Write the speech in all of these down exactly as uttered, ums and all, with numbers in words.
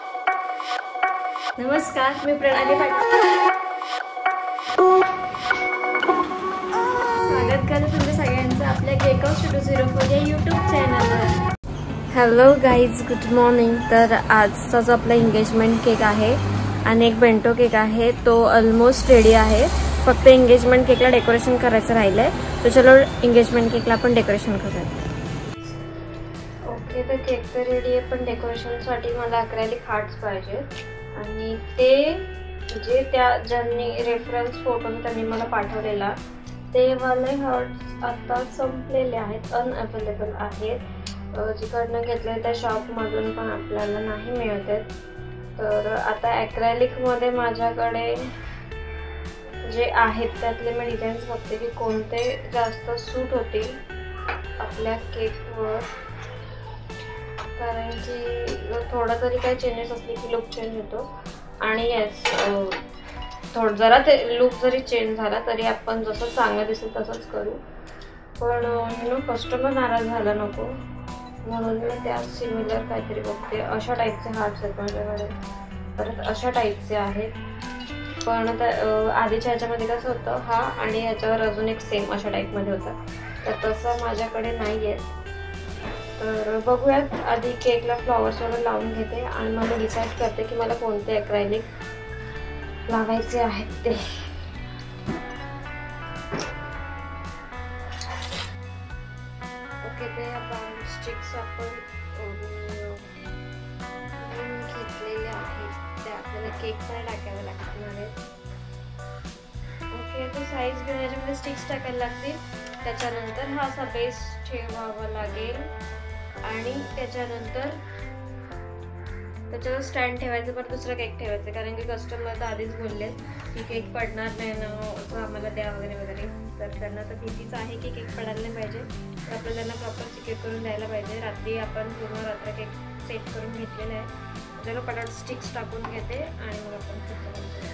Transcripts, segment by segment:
नमस्कार, मी प्रणाली पाटील. स्वागत करते तुमच्या सगळ्यांचं आपल्या cake house two zero four या यूट्यूब चॅनलवर. Hello guys, good morning. तर आजचा जो आपला एंगेजमेंट केक आहे आणि एक बेंटो केक आहे तो ऑलमोस्ट रेडी आहे. फक्त एंगेजमेंट केकला डेकोरेशन करायचं राहिलंय. तर चलो एंगेजमेंट केकला आपण डेकोरेशन करूया. ओके, तर केक तर रेडी आहे, पण डेकोरेशनसाठी मला अक्रेलिक हार्ट्स पाहिजेत. आणि ते जे त्या ज्यांनी रेफरन्स फोटो त्यांनी मला पाठवलेला ते वाले हार्ट्स आता संपलेले आहेत, अनअवेलेबल आहेत. जिकडनं घेतले त्या शॉपमधून पण आपल्याला नाही मिळत आहेत. तर आता ॲक्रेलिकमध्ये माझ्याकडे जे आहेत त्यातले मी डिझाईन्स बघते की कोणते जास्त सूट होतील आपल्या केकवर. कारण की थोडा तरी काही चेंजेस असले की लुक चेंज होतो. आणि येस, थोडं जरा ते लुक जरी चेंज झाला तरी आपण जसं चांगलं दिसेल तसंच करू. पण नो कस्टमर नाराज झाला नको म्हणून मी त्या सिमिलर काहीतरी बघते. अशा टाईपचे हार्ट्स आहेत माझ्याकडे. परत अशा टाईपचे आहेत. पण त्या आधीच्या ह्याच्यामध्ये कसं होतं हा आणि ह्याच्यावर अजून एक सेम अशा टाईपमध्ये होता. तर तसं माझ्याकडे नाही आहे. तर बघूयात, आधी केकला फ्लॉवर्स वगैरे लावून घेते आणि मग मी डिसाईड करते की मला कोणते ॲक्रेलिक लावायचे आहेत ते. ओके, ते बांबू स्टिक्स आपण घेतलेले आहेत ते आपल्याला केकमध्ये टाकावे लागणार आहेत. ओके, तो साईज घेऊन याच्यामध्ये स्टिक्स टाकायला लागतील. त्याच्यानंतर हा असा बेस ठेवावा लागेल आणि त्याच्यानंतर त्याच्यावर स्टँड ठेवायचं, पण दुसरं केक ठेवायचं. कारण की कस्टमर तर आधीच बोलले की केक पडणार नाही ना, असं आम्हाला द्या वगैरे वगैरे. तर त्यांना तर भीतीच आहे की केक पडायला नाही पाहिजे. तर आपल्याला त्यांना प्रॉपर सिक्युअर करून द्यायला पाहिजे. रात्री आपण पूर्ण रात्र केक सेट करून घेतलेला आहे. त्याला पटाट स्टिक्स टाकून घेते आणि मग आपण पुढचं करूया.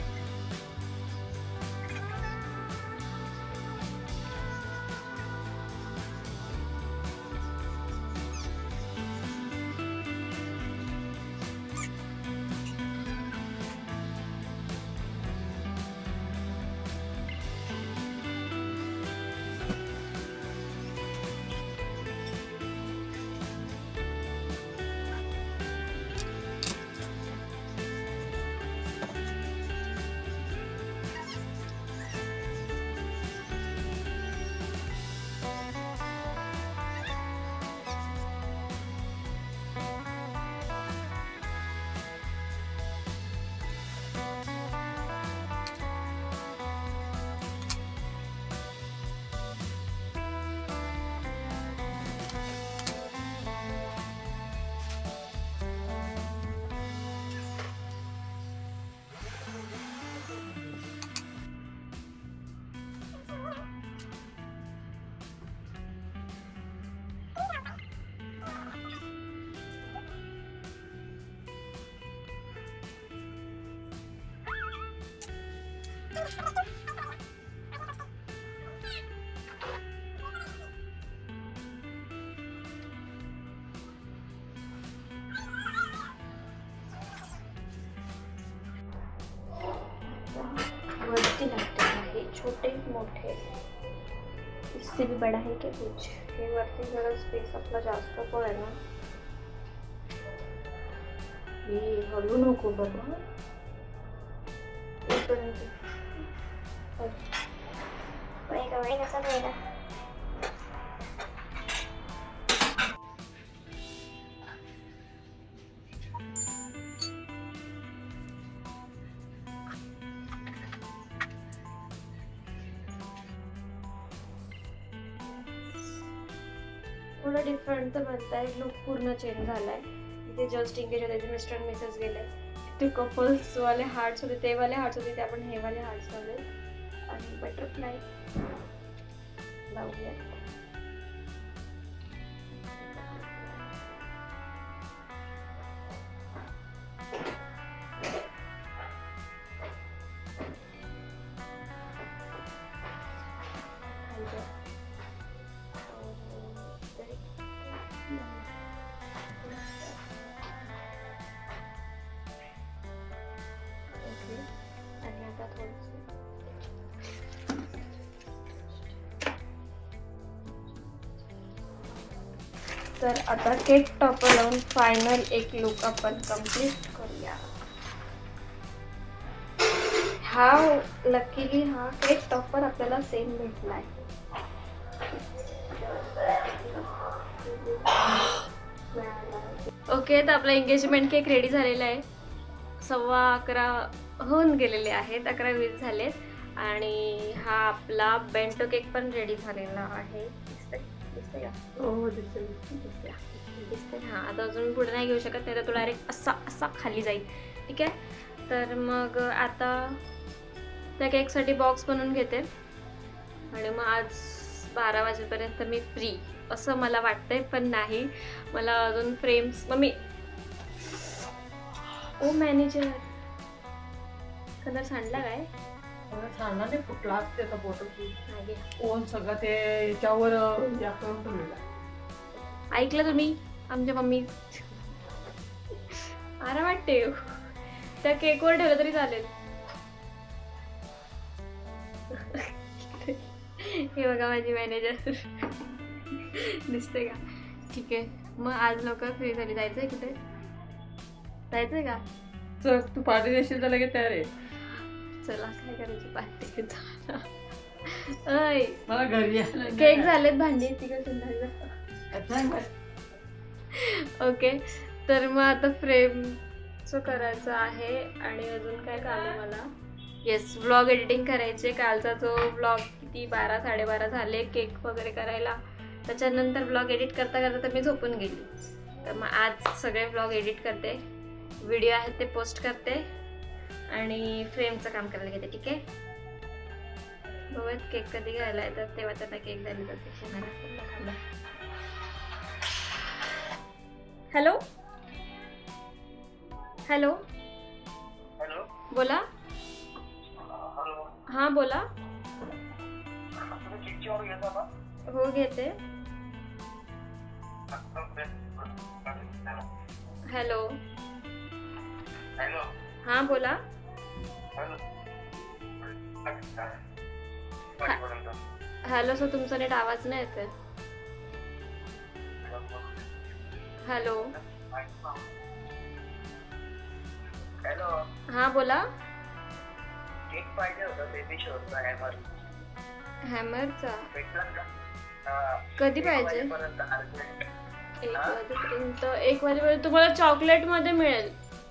वरती लागते आहे छोटे मोठे, इससे भी बड़ा है क्या कुछ. हे वरती जरा स्पेस आपला जास्त पण आहे ना. हे हलू नको बाबा. वेगा वेगा सब वेगा. थोडं डिफरंट तर बनताय. लुक पूर्ण चेंज झालाय. इथे जस्ट इंगेज होते, मिस्टर अँड मिसेस गेले. ते कपल्स वाले हार्ट्स होते, ते वाले हार्ट्स होते, ते आपण हे वाले हार्ट्स लावले. आणि बटरफ्लाय लावूया. तर आता केक टॉपर लावून फायनल एक लुक आपण कम्प्लीट करूया. हा लकीली हा केक टॉपर आपल्याला सेम भेटलाय. ओके, तर आपला एंगेजमेंट केक रेडी झालेला आहे. सव्वा अकरा होऊन गेलेले आहेत, अकरा वीस झालेत आणि हा आपला बेंटो केक पण रेडी झालेला आहे. दिसतंय दिसतंय का? हो दिसतंय दिसतंय दिसतंय. हां, आता अजून पुढे नाही घेऊ शकत, नाही तर तो डायरेक्ट असा असा खाली जाईल. ठीक आहे, तर मग आता त्या केकसाठी बॉक्स बनवून घेते आणि मग आज बारा वाजेपर्यंत मी फ्री असं मला वाटतंय, पण नाही. मला अजून फ्रेम्स मम्मी ओ मॅनेजर कलर सांडला काय? सांडला नाही, फुटला त्याचा फोटो मागे कोण सगळं ते याच्यावर या करून ठेवलेला. ऐकलं तुम्ही आमच्या मम्मी? अरे वाटते त्या केकवर ठेवलं तरी चालेल. हे बघा माझी मॅनेजर दिसते का? ठीक आहे, मग आज लवकर फ्री झाली. जायचंय कुठे? जायचंय का? चल तू पार्टी देशील तर लगेच तयार आहे. चला काय करायची पार्टी. अय मला घरी यायला केक झालेत, भांडी तिकडे संध्याकाळी. ओके, तर मग आता फ्रेमचं करायचं आहे आणि अजून काय काम आहे मला? येस, व्लॉग एडिटिंग करायचे. कालचा जो व्लॉग किती बारा साडेबारा झाले केक वगैरे करायला, त्याच्यानंतर व्लॉग एडिट करता करता तर मी झोपून गेली. तर मग आज सगळे व्लॉग एडिट करते, व्हिडिओ आहेत ते पोस्ट करते आणि फ्रेमचं काम करायला घेते. ठीक आहे, बघूयात केक कधी घ्यायला येतात तेव्हा त्यांना केक द्यायला जाते. हॅलो हॅलो हॅलो, बोला. हां बोला. हो घेते. हॅलो हॅलो, हां बोला. हॅलो सर, तुमचा नीट आवाज नाही येते. हॅलो हॅलो, हां बोला. केक पाहिजे होता बेबी शॉवरचा हॅमर. हॅमरचा भेटणार का? कधी पाहिजे? एक वाजेपर्यंत. एक वाजेपर्यंत एक वाजेपर्यंत तुम्हाला चॉकलेट मध्ये मिळेल.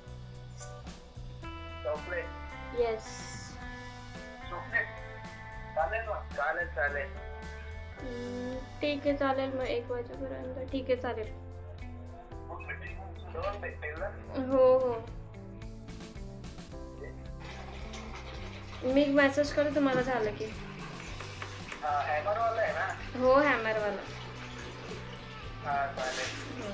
चॉकलेट? येस. चॉकलेट चालेल ना? चालेल चालेल. ठीक आहे चालेल, मग एक वाजेपर्यंत. ठीक आहे चालेल. दोन भेटतील ना? हो हो, मी मेसेज करू तुम्हाला झालं की. हॅमरवाला आहे ना? हो हॅमरवाला. हा चालेल.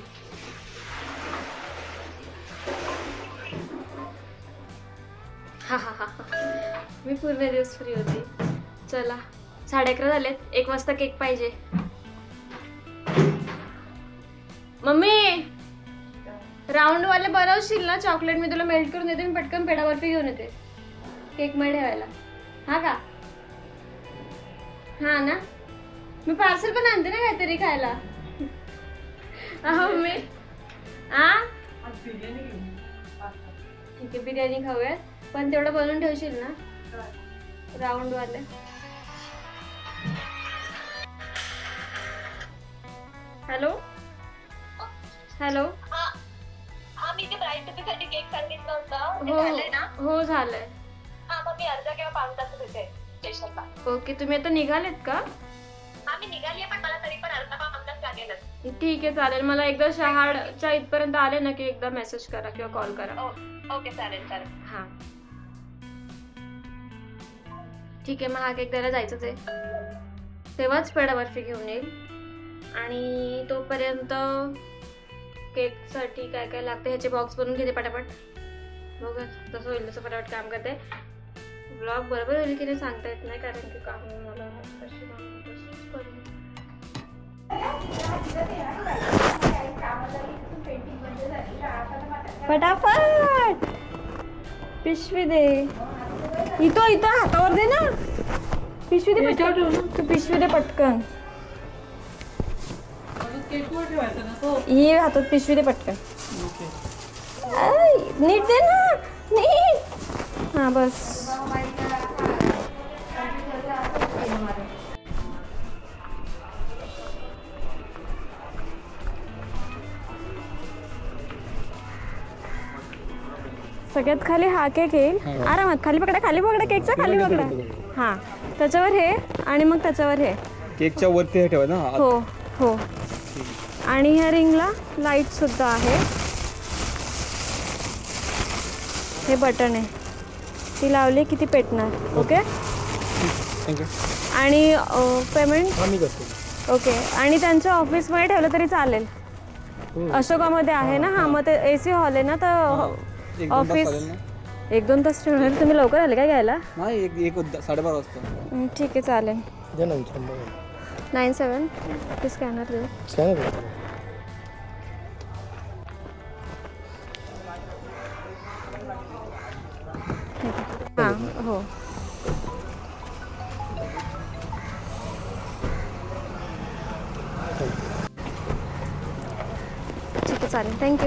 हा हा हा, मी पूर्ण दिवस फ्री होती. चला साडे अकरा झालेत, एक वाजता केक पाहिजे. मम्मी राऊंडवाले बनवशील ना चॉकलेट? मी तुला मेल्ट करून देते. मी पटकन पेढा बर्फी घेऊन येते केक मध्ये ठेवायला. हा का? हा ना, मी पार्सल पण आणते ना काहीतरी खायला. मम्मी हा ठीक आहे, बिर्याणी खाऊयात, पण तेवढं बनवून ठेवशील ना राऊंड वाले? हॅलो हॅलो, हा मी ते ब्राईड साठी केक सांगितलं होतं, हो झालंय ना? हो झालंय. हा मग मी अर्धा किंवा पाऊण तास येते स्टेशनला. ओके, तुम्ही आता निघालेत का? हा मी निघालीये, पण मला तरी पण अर्धा पाऊण तास लागेलच. ठीक आहे चालेल. मला एकदा शहाडच्या इथपर्यंत आले ना की एकदा मेसेज करा किंवा कॉल करा. ओके चालेल चालेल. हा ठीक आहे, मग हा केक द्यायला जायचंच आहे, तेव्हाच पेढा बर्फी घेऊन येईल. आणि तोपर्यंत केकसाठी काय काय लागतं ह्याचे बॉक्स बनवून घेते पटापट. बघ जसं होईल तसं पटापट काम करते. ब्लॉग बरोबर होईल की नाही सांगता येत नाही, कारण की काम मला कशी करू. फटाफट पिशवी दे. इथं इथं हातावर दे ना पिशवी दे. तू पिशवी दे पटकन. केकवर ठेवायचं ना तो. ही हातात पिशवी दे पटकन. ओके. आय, नीट दे ना नीट. हां बस. सगळ्यात खाली हा केक येईल. आरामात खाली पकडा खाली पकडा केकच्या खाली पकडा. हां त्याच्यावर हे आणि मग त्याच्यावर हे केकच्या वरती हे ठेवा ना. हो हो. आणि ह्या रिंगला लाईट सुद्धा आहे. हे बटन आहे ती लावली की ती पेटणार. Okay thank you. आणि पेमेंट आम्ही करतो. ओके. आणि त्यांच्या ऑफिसमध्ये ठेवलं तरी चालेल. अशोकामध्ये आहे ना. हां मग ते ए सी हॉल आहे ना तर ऑफिस एक दोन तास ठेवणार. तुम्ही लवकर आले काय घ्यायला? नाही एक एक साडेबारा वाजता. ठीक आहे चालेल. नाईन सेवन ते स्कॅनर देऊ. हां हो. ठीक आहे चालेल. थँक्यू.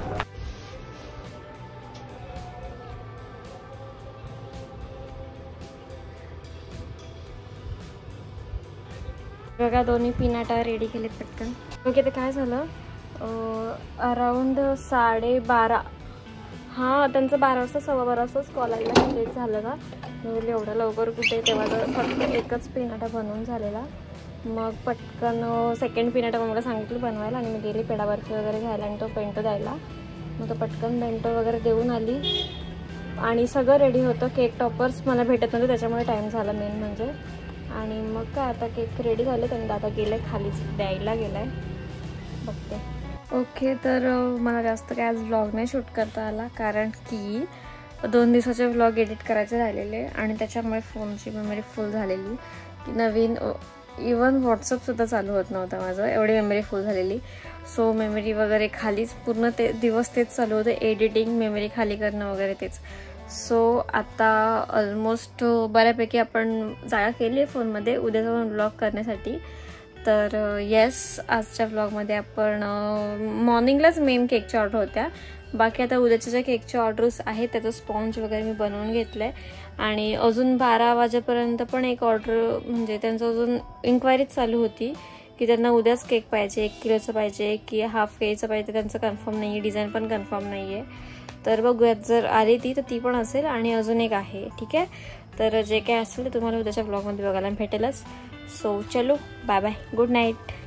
बघा दोन्ही पिनाटा रेडी केलेत पटकन. ओके ते काय झालं अराऊंड साडेबारा हां त्यांचं बारा वाजता सव्वा बारा वाजताच कॉल आलेला. तेच झालं का मी बोलली एवढं लवकर कुठे. तेव्हा तर फक्त एकच पिनाटा बनवून झालेला. मग पटकन सेकंड पिनाटा मला सांगितलं बनवायला आणि मी गेली पेढा बर्फी वगैरे घ्यायला आणि तो पेंटो द्यायला. मग तो पटकन पेंटो वगैरे देऊन आली आणि सगळं रेडी होतं. केक टॉपर्स मला भेटत नव्हते त्याच्यामुळे टाईम झाला मेन म्हणजे. आणि मग काय आता केक रेडी झाले त्यांनी दादा गेले खालीच द्यायला गेलाय बघते. ओके तर मला जास्त काय आज व्लॉग नाही शूट करता आला कारण की दोन दिवसाचे व्लॉग एडिट करायचे राहिलेले आणि त्याच्यामुळे फोनची मेमरी फुल झालेली की नवीन इवन व्हॉट्सअपसुद्धा चालू होत नव्हतं माझं एवढी मेमरी फुल झालेली. सो मेमरी वगैरे खालीच पूर्ण ते दिवस तेच चालू होतं एडिटिंग मेमरी खाली करणं वगैरे तेच. सो आता ऑलमोस्ट बऱ्यापैकी आपण जागा केली आहे फोनमध्ये उद्याचा पण व्लॉग करण्यासाठी. तर येस आजच्या व्लॉगमध्ये आपण मॉर्निंगलाच मेन केकच्या ऑर्डर होत्या. बाकी आता उद्याच्या ज्या केकच्या ऑर्डर्स आहेत त्याचं स्पॉन्ज वगैरे मी बनवून घेतलं आहे आणि अजून बारा वाजेपर्यंत पण एक ऑर्डर म्हणजे त्यांचं अजून इन्क्वायरीच चालू होती की त्यांना उद्याच केक पाहिजे एक किलोचं पाहिजे की हाफ केचं पाहिजे. त्यांचं कन्फर्म नाही आहे डिझाईन पण कन्फर्म नाही आहे. तर बघूयात जर आली ती तर ती पण असेल आणि अजून एक आहे. ठीक आहे तर जे काय असेल ते तुम्हाला उद्याच्या ब्लॉगमध्ये बघायला भेटेलच. सो चलो बाय बाय गुड नाईट.